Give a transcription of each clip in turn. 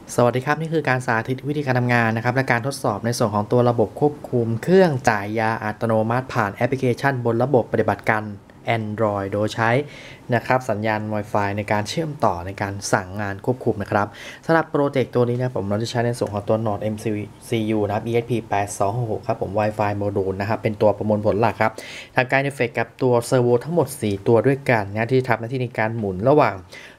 สวัสดีครับนี่คือการสาธิตวิธีการทำงานนะครับและการทดสอบในส่วนของตัวระบบควบคุมเครื่องจ่ายยาอัตโนมัติผ่านแอปพลิเคชันบนระบบปฏิบัติการ Android โดยใช้นะครับสัญญาณ Wi-Fi ในการเชื่อมต่อในการสั่งงานควบคุมนะครับสำหรับโปรเจกต์ตัวนี้นะเราจะใช้ในส่วนของตัว Node MCU นะครับ ESP8266 ครับผม Wi-Fi Module นะครับเป็นตัวประมวลผลหลักครับทำการอินเทอร์เฟซกับตัวเซอร์โวทั้งหมด4ตัวด้วยกันนะที่ทำหน้าที่ในการหมุนระหว่าง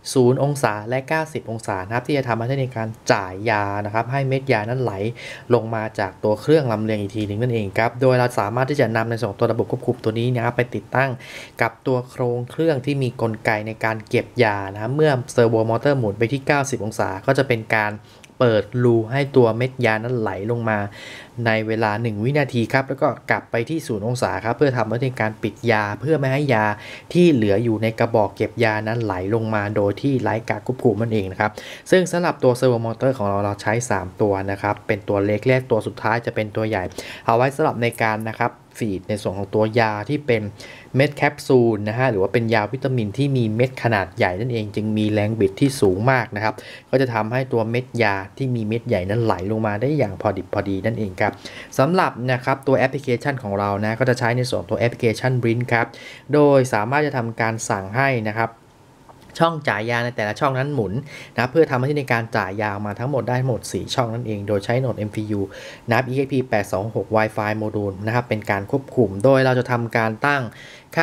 0 องศาและ90 องศานะครับที่จะทำหน้าที่ในการจ่ายยานะครับให้เม็ดยานั้นไหลลงมาจากตัวเครื่องลำเลียงอีกทีหนึ่งนั่นเองครับโดยเราสามารถที่จะนำในส่วนตัวระบบควบคุมตัวนี้นะครับไปติดตั้งกับตัวโครงเครื่องที่มีกลไกในการเก็บยานะเมื่อเซอร์โวมอเตอร์หมุนไปที่90 องศาก็จะเป็นการเปิดรูให้ตัวเม็ดยานั้นไหลลงมาในเวลา1วินาทีครับแล้วก็กลับไปที่0 องศาครับเพื่อทำหน้าที่การปิดยาเพื่อไม่ให้ยาที่เหลืออยู่ในกระบอกเก็บยานั้นไหลลงมาโดยที่ไร้การควบคุมนั่นเองนะครับซึ่งสำหรับตัวเซอร์โวมอเตอร์ของเราใช้3ตัวนะครับเป็นตัวเล็กและตัวสุดท้ายจะเป็นตัวใหญ่เอาไว้สำหรับในการนะครับฟีดในส่วนของตัวยาที่เป็นเม็ดแคปซูลนะฮะหรือว่าเป็นยาวิตามินที่มีเม็ดขนาดใหญ่นั่นเองจึงมีแรงบิดที่สูงมากนะครับก็จะทำให้ตัวเม็ดยาที่มีเม็ดใหญ่นั้นไหลลงมาได้อย่างพอดิบพอดีนั่นเองครับสำหรับนะครับตัวแอปพลิเคชันของเรานะก็จะใช้ในส่วนตัวแอปพลิเคชัน Brin ครับโดยสามารถจะทำการสั่งให้นะครับช่องจ่ายยาในแต่ละช่องนั้นหมุนนะเพื่อทำหน้าที่ในการจ่ายยามาทั้งหมดได้หมด4ช่องนั่นเองโดยใช้โหนด MPU นะครับ ESP8266 Wi-Fi Module นะครับเป็นการควบคุมโดยเราจะทำการตั้งค่า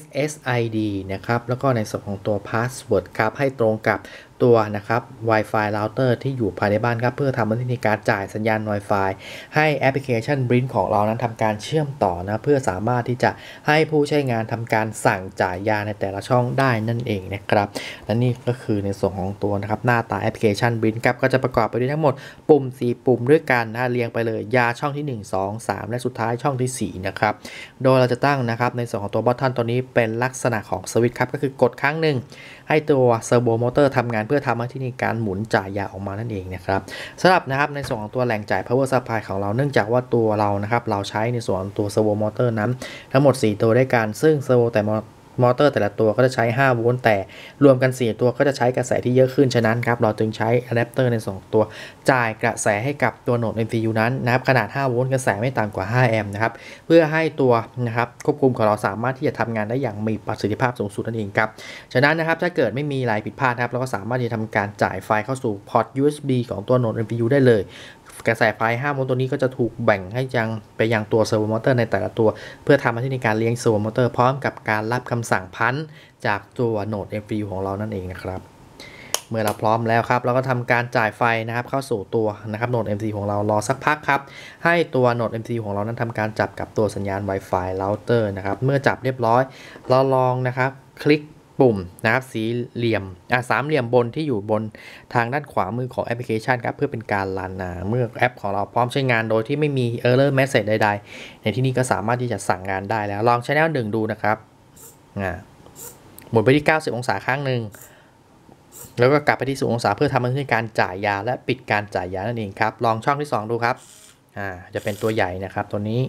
SSID นะครับแล้วก็ในส่วนของตัว Password ครับให้ตรงกับตัวนะครับ Wi-Fi Router ที่อยู่ภายในบ้านครับเพื่อทำหน้าที่ในการจ่ายสัญญาณ Wi-Fi ให้แอปพลิเคชัน Brin ของเรานั้นทำการเชื่อมต่อนะเพื่อสามารถที่จะให้ผู้ใช้งานทำการสั่งจ่ายยาในแต่ละช่องได้นั่นเองนะครับและนี่ก็คือในส่วนของตัวนะครับหน้าตาแอปพลิเคชัน Brin ครับก็จะประกอบไปด้วยทั้งหมดปุ่ม4ปุ่มด้วยกันนะเรียงไปเลยยาช่องที่1 2 3และสุดท้ายช่องที่4นะครับโดยเราจะตั้งนะครับในส่วนของตัว button ตัวนี้เป็นลักษณะของสวิตช์ครับก็คือกดครั้งหนึ่งให้ตัวเซอร์โวมอเตอร์ทำงานเพื่อทำหน้าที่ในการหมุนจ่ายยาออกมานั่นเองนะครับสำหรับนะครับในส่วนของตัวแหล่งจ่าย power supply ของเราเนื่องจากว่าตัวเรานะครับเราใช้ในส่วนตัวเซอร์โวมอเตอร์นั้นทั้งหมด4ตัวด้วยกันซึ่งเซอร์โวแต่มอเตอร์แต่ละตัวก็จะใช้5โวลต์แต่รวมกัน4ตัวก็จะใช้กระแสที่เยอะขึ้นฉะนั้นครับเราจึงใช้อะแดปเตอร์ใน2ตัวจ่ายกระแสให้กับตัวโหนด MCU นั้นนะครับขนาด5โวลต์กระแสไม่ต่ำกว่า5แอมป์นะครับเพื่อให้ตัวนะครับควบคุมของเราสามารถที่จะทำงานได้อย่างมีประสิทธิภาพสูงสุดนั่นเองครับฉะนั้นนะครับถ้าเกิดไม่มีอะไรผิดพลาดครับเราก็สามารถที่จะทำการจ่ายไฟเข้าสู่พอร์ต USB ของตัวโหนด MCU ได้เลยกระแสไฟ5โวลต์ตัวนี้ก็จะถูกแบ่งให้ไปยังตัวเซอร์โวมอเตอร์ในแต่ละตัวเพื่อทำหน้าที่ในการเลี้ยงเซอร์โวมอเตอร์พร้อมกับการรับคำสั่งพันจากตัวโหนด MCU ของเรานั่นเองนะครับเมื่อเราพร้อมแล้วครับเราก็ทำการจ่ายไฟนะครับเข้าสู่ตัวนะครับโหนด MCU ของเรารอสักพักครับให้ตัวโหนด MCU ของเรานั้นทำการจับกับตัวสัญญาณ Wi-Fi router นะครับเมื่อจับเรียบร้อยเราลองนะครับคลิกปุ่มนะครับสีเหลี่ยมสามเหลี่ยมบนที่อยู่บนทางด้านขวามือของแอปพลิเคชันครับเพื่อเป็นการรันเมื่อแอปของเราพร้อมใช้งานโดยที่ไม่มี Error Message ใดๆในที่นี้ก็สามารถที่จะสั่งงานได้แล้วลอง Channel 1ดูนะครับหมุนไปที่90 องศาครั้งหนึ่งแล้วก็กลับไปที่0 องศาเพื่อทำหน้าที่การจ่ายยาและปิดการจ่ายยานั่นเองครับลองช่องที่2ดูครับจะเป็นตัวใหญ่นะครับตัวนี้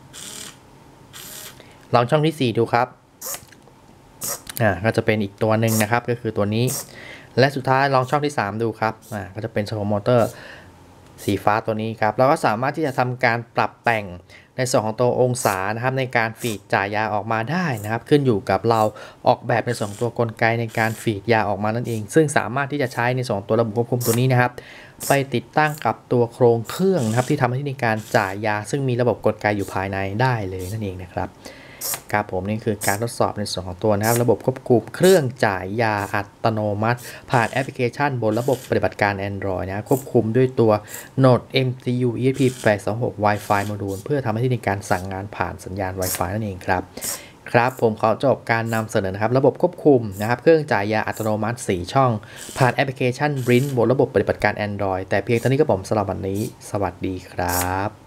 ลองช่องที่4ดูครับก็จะเป็นอีกตัวหนึ่งนะครับก็คือตัวนี้และสุดท้ายลองช่องที่3ดูครับก็จะเป็นเซอร์โวมอเตอร์สีฟ้าตัวนี้ครับเราก็สามารถที่จะทำการปรับแต่งในส่วนของตัวองศานะครับในการฟีดจ่ายยาออกมาได้นะครับขึ้นอยู่กับเราออกแบบในส่วนของตัวกลไกในการฟีดยาออกมานั่นเองซึ่งสามารถที่จะใช้ในส่วนของตัวระบบควบคุมตัวนี้นะครับไปติดตั้งกับตัวโครงเครื่องนะครับที่ทำหน้าที่ในการจ่ายยาซึ่งมีระบบกลไกอยู่ภายในได้เลยนั่นเองนะครับครับผมนี่คือการทดสอบในส่วนของตัวนะครับระบบควบคุมเครื่องจ่ายยาอัตโนมัติผ่านแอปพลิเคชันบนระบบปฏิบัติการ Android นะควบคุมด้วยตัว Node MCU ESP8266 Wi-Fi Module เพื่อทำหน้าที่ในการสั่งงานผ่านสัญญาณ Wi-Fi นั่นเองครับผมขอจบการนำเสนอนะครับระบบควบคุมนะครับเครื่องจ่ายยาอัตโนมัติ4ช่องผ่านแอปพลิเคชัน Brin บนระบบปฏิบัติการ Android แต่เพียงเท่านี้ก็ผมสำหรับวันนี้สวัสดีครับ